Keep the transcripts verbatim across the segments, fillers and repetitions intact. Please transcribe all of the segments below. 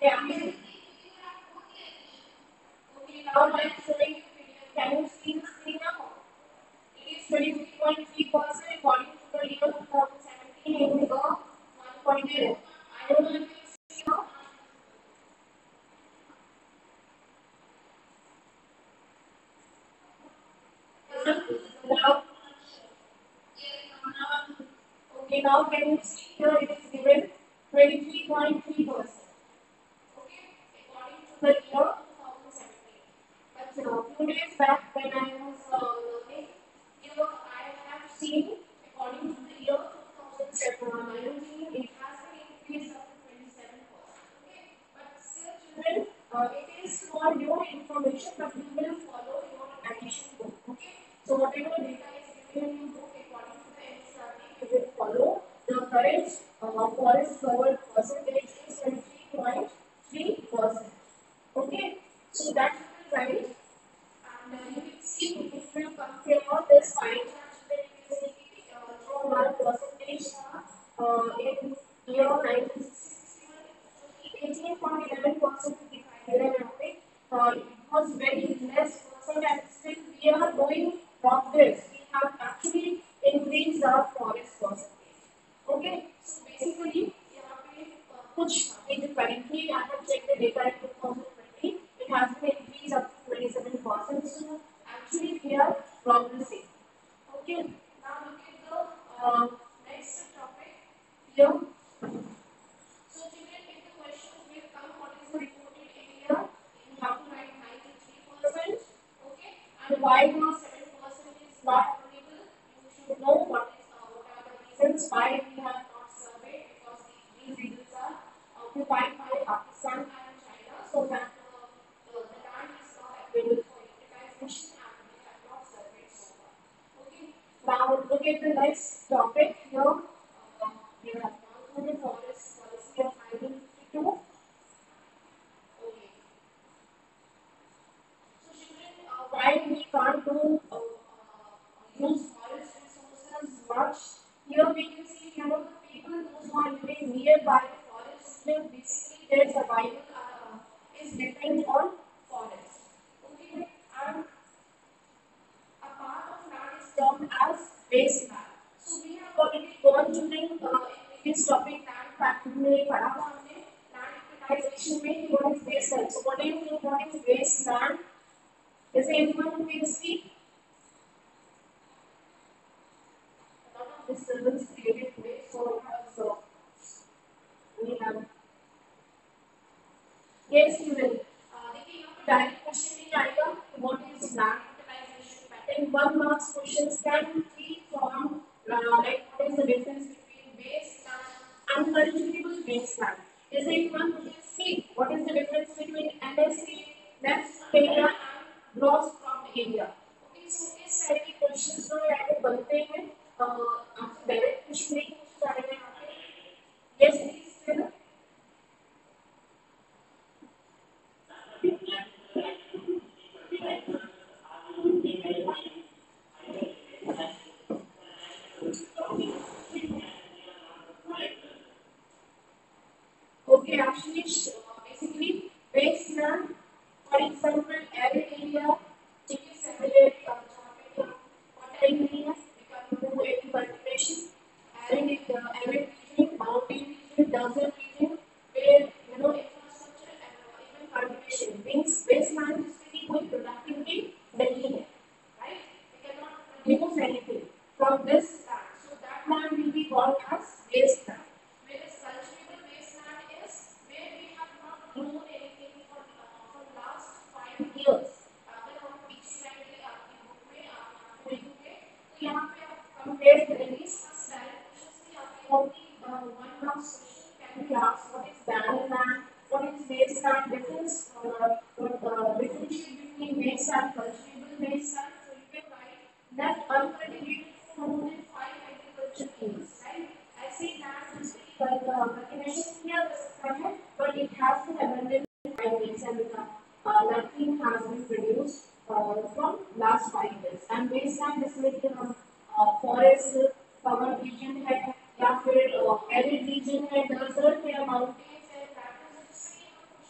Okay, I'm okay, now I'm showing you video. Can you see the screen now? It is twenty-three point three percent according to the year twenty seventeen in the one point zero. I don't know if you see now. Now, okay, now can you see here it is given twenty-three point three percent. Okay, according to the year twenty seventeen. But uh, few days back when I was uh, learning, you know, I have seen according to the year twenty seventeen, it has been increased up to twenty-seven percent. Okay, but still, children, uh, it is for your information, but you will follow your addition book. Okay, so whatever data is given in your book according to the N C R T, you will follow. The current uh, forest covered percentage is twenty-three point three percent. Okay, so that you will write, and uh, you will see if you compare this pie chart, then you will see uh, through one percentage uh, in year nineteen sixty-one, eighteen point one one percent दिखाई दे रहा है यहाँ पे. Uh, it was very less percent, and still we are going progress. We have actually increased our forest percentage. Okay, so basically यहाँ पे uh, कुछ अभी currently I have checked the data in twenty twenty, it has been increased up to twenty-seven percent. So actually we are progressing. Okay, now look at the uh, next topic here. So children, if the questions will come, what is the reported area? You have to write ninety-three percent. Okay, and why now seven percent is not available? You should know what is uh, what are the reasons why we have not surveyed, because the, these regions are occupied by Pakistan and China, so that uh, the, the land is not available for utilization, and we have not surveyed so far. Okay, now look at the next topic here. Uh, we have gone through the forest policy of nineteen fifty-two. Okay. So children, uh, why we can't do uh, uh, use forest resources much? Here we can see, you know, the people those who are living nearby the forest, then basically their survival uh, is dependent on forest. Okay, and a part of land is termed as wasteland. So we have already gone during uh, in this topic land factor में पढ़ा था हमने land utilization में what is wasteland. So what do you think what is wasteland? Is there anyone who can speak? A lot of disturbance created today, so so we have. Yes, you will. Uh, देखिए यहाँ पे direct question नहीं आएगा. What is land utilization pattern? One marks questions can be from uh, like what is the difference between wasteland and cultivable wasteland? Is there anyone who can see what is the difference between N S A, next area, and gross crop area? Okay, so इस तरह के questions जो यहाँ पे बनते हैं, आपसे direct question नहीं पूछे जा रहे हैं यहाँ पे. Yes, please, Phil. Okay, actually, uh, basically, wasteland, for example, arid area, it is separate uh, जहाँ पे तो fertile नहीं है, we can't do any cultivation. Arid, uh, arid region, mountain region, desert region, where you know infrastructure and uh, even cultivation means wasteland जिसकी कोई productivity नहीं है, right? We cannot produce anything from this land, so that land will be called as wasteland. Whereas cultivable wasteland is where we have not grown anything for uh, for last five years. अगर हम पिछली slide में आपकी book में आप यहाँ पे देखोगे तो यहाँ पे आप कंपेयर करेंगे फर्स्ट डायरेक्ट क्वेश्चंस में आपके होगी one marks question can be asked what is barren land, what is wasteland, difference uh, uh, differentiate between waste and cultivable wasteland. So you can write that uncultivated for more than five agriculture years, right? ऐसे land जिसमें cultivation किया जा सकता है, but it has been abandoned for five years and uh, nothing has been produced uh, from last five years. And wasteland जिसमें कि हम forest covered region है या फिर arid region है, desert है, mountains है, plateaus है, जिसमें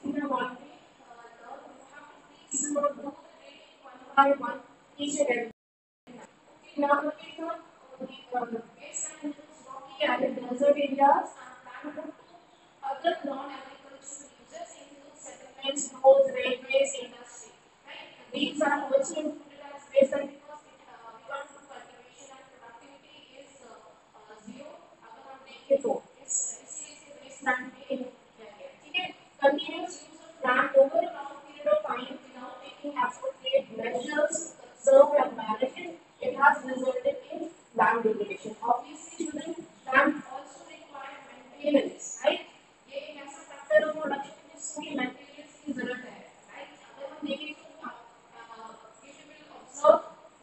we have already uh, learned. You have to please uh, do the rating one by one each and every. Okay, now look at the uh, the baseline is rocky arid desert areas and land to other non-agricultural users include settlements, roads, railways, industry. Right? These are also included as baseline because it, uh, because the cultivation and productivity is uh, uh, zero. अगर हम देखें तो इस इसीलिए इसे baseline में include किया गया है. ठीक है? Continuous use of land over a long period of time without taking appropriate measures to conserve and manage it, it has resulted in land degradation. Obviously, children, land also require maintenance, right? ये एक ऐसा factor of production जिसकी maintenance की जरूरत है, right? अगर हम देखें तो if you will observe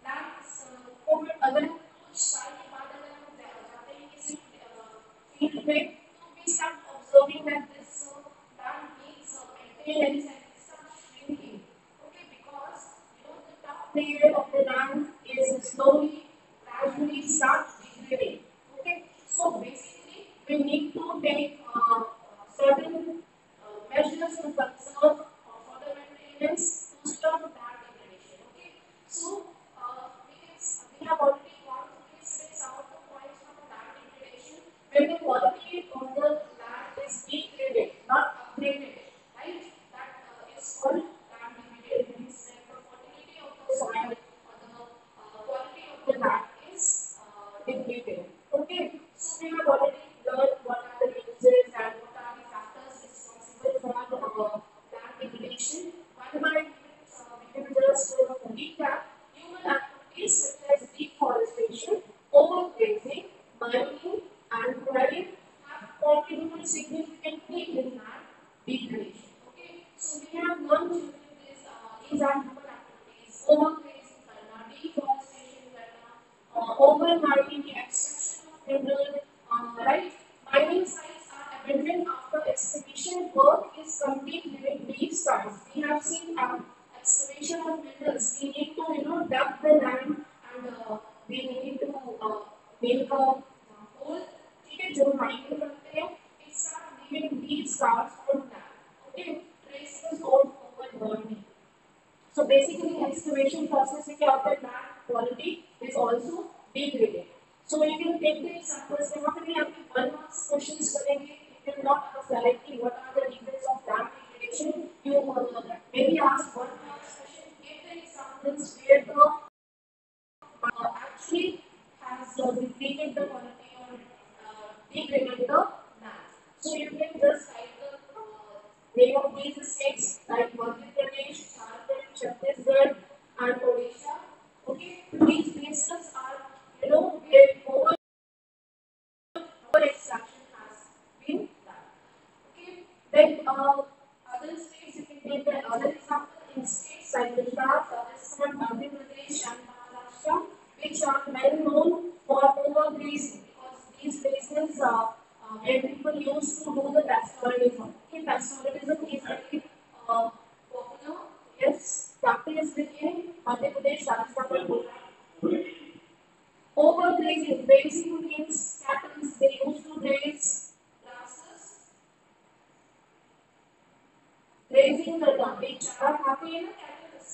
that को अगर कुछ साल के बाद अगर हम जाते हैं किसी फील्ड में तो we start observing that this land needs maintenance and it start shrinking. Okay, because you know the top layer of the land is slowly, gradually start degrading. Okay, so basically we need to take uh, certain uh, measures to conserve uh, for the maintenance to stop that degradation. Okay, so uh, we can we have already gone through this today some of the points from the land degradation. When the quality of the land is degraded, not upgraded, right? That uh, is called land degraded. Means when the fertility of the soil or the uh, quality of the land is uh, degraded. Okay, so we have already learned what are the uses and what are the factors responsible for uh, land degradation. One by uh, we can just uh, recap human activities such as deforestation, overgrazing, mining, and quarrying have contributed significantly in land degradation. Okay, so we have learned children this, uh, these are human activities: overgrazing करना, deforestation करना, uh, overmining, extraction of mineral, uh, right? Mining sites are abandoned after excavation work is complete during these times. We have seen uh, excavation of minerals. We need to you know dug the land and uh, we need to uh, make a uh, hole. ठीक है, जो mining करते हैं, it start leaving these scars on land. Okay, traces of overburning. So basically, excavation process में क्या होता है? Land quality is also degraded. So you can take the examples. यहाँ पे भी आपके one marks questions करेंगे. It will not ask directly what are the reasons of land degradation. You uh, maybe ask one marks question. Give the examples where the uh, actually has uh, depleted the quality or uh, degraded the land. So you can just write the uh, name of these states like Madhya Pradesh, Jharkhand, Chhattisgarh, and Odisha. Okay, these places are you know where over over extraction has been done. Okay, then uh, other states you can take the other example in states like Gujarat, Rajasthan, Madhya Pradesh, and Maharashtra, which are well known for overgrazing because these places uh, uh, where people used to do the pastoralism. Okay, pastoralism is very uh, popular. Yes, practiced in Madhya Pradesh, Rajasthan, and Gujarat. Overgrazing, grazing means cattle, they used to graze grasses. Grazing करना, बेचारा खाते हैं ना cattle.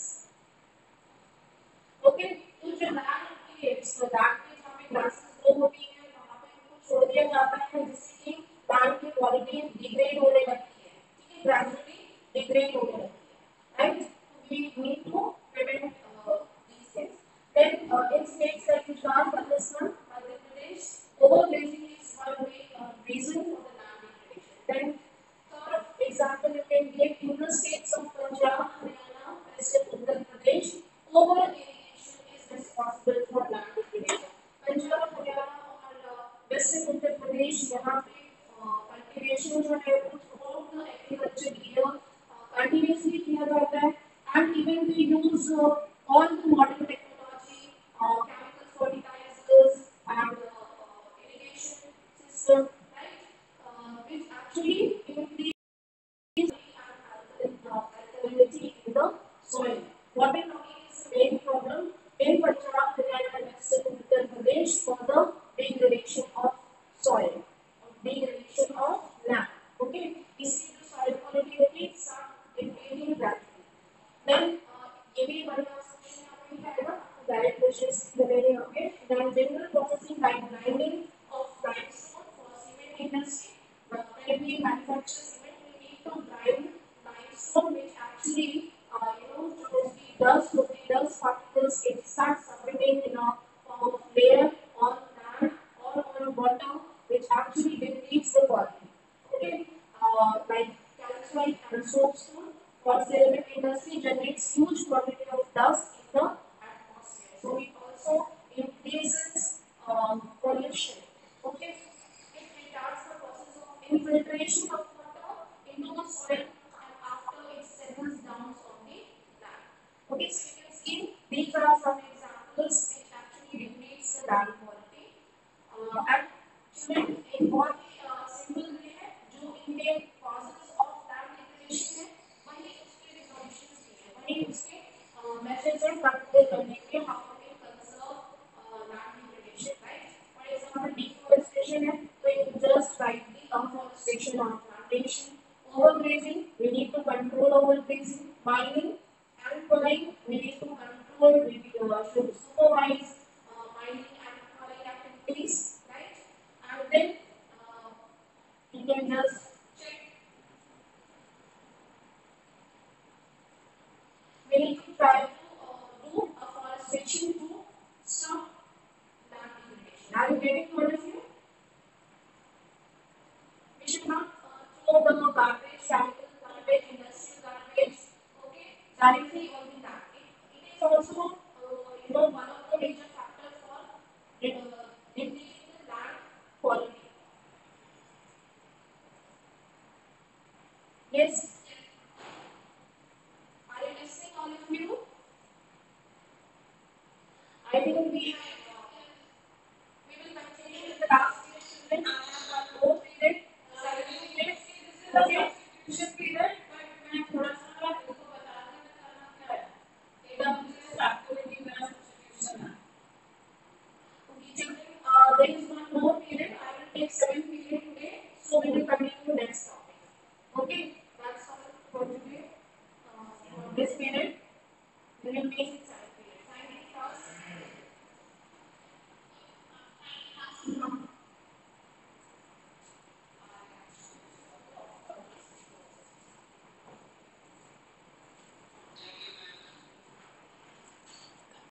Okay, तो जो land होती है, तो लैंड पे जहाँ पे ग्रासेस ग्रो होती है, वहाँ पे इनको छोड़ दिया जाता है जिससे कि लैंड की क्वालिटी डिग्रेड होने लगती है. ठीक है, ग्रेजुअली डिग्रेड होने लगती है. Right, we need to prevent uh, these things. Then uh, in states like Gujarat, Rajasthan, Madhya Pradesh, overgrazing is one way uh, reason for the land degradation. Then third example you can give in the states of Punjab, Haryana, West and Uttar Pradesh, over irrigation is responsible for land degradation. Punjab, Haryana और West and Uttar Pradesh यहाँ पे cultivation जो है वो throughout the agriculture year continuously किया जाता है and even they use uh, all the modern technology, uh, chemical fertilizers and uh, uh, irrigation system, right, uh, which actually increase alkalinity in the soil. Water logging is the main problem in Punjab, Haryana, and Western Uttar Pradesh for the degradation of soil, degradation of land. Okay, इसलिए जो soil quality होती quality start depleting gradually. Then uh, ये भी बड़ी question यहाँ पे क्या आएगा डायरेक्ट क्वेश्चंस दे रहे हैं okay then general processing like grinding of limestone for cement industry uh, when we manufacture cement we need to grind limestone which actually uh, you know shows the dust so the dust particles it starts submitting in a form of layer on land or on water which actually depletes the quality okay uh, like calcite and soapstone for ceramic industry generates huge quantity of dust in the atmosphere. So it also increases um, pollution. Okay, it retards the process of infiltration of water into the soil and after it settles down on the land. Okay, so you can see these are some examples which actually depletes the land quality. Uh, and student एक बहुत ही simple way है जो इनके causes of land degradation है वही उसके resolutions भी है वही उसके measures हैं control करने के how we can conserve uh, land degradation right for example deforestation है तो you just write the afforestation or plantation overgrazing we need to control overgrazing mining and quarrying we need to control we uh, should supervise uh, mining and quarrying activities right and then uh, you can just check we need to try to uh, do afforestation to stop land degradation. Are you getting what of you? We should not uh, throw the garbage, chemical garbage, industrial garbage, okay, directly on the land. It, it is also uh, you know one of the major factors for uh, depleting the land quality. Yes. Are you listening, all of you? I think we we will continue with the last question. I have one more period, seven minutes. Okay, substitution period. But मैं थोड़ा सा आपको बता दूँ करना क्या है. एकदम मुझे activity में substitution है. Okay, children, uh, there is one more period. I will take seven period today, so we will continue next topic. Okay, that's all for today. Uh, for this period, we will make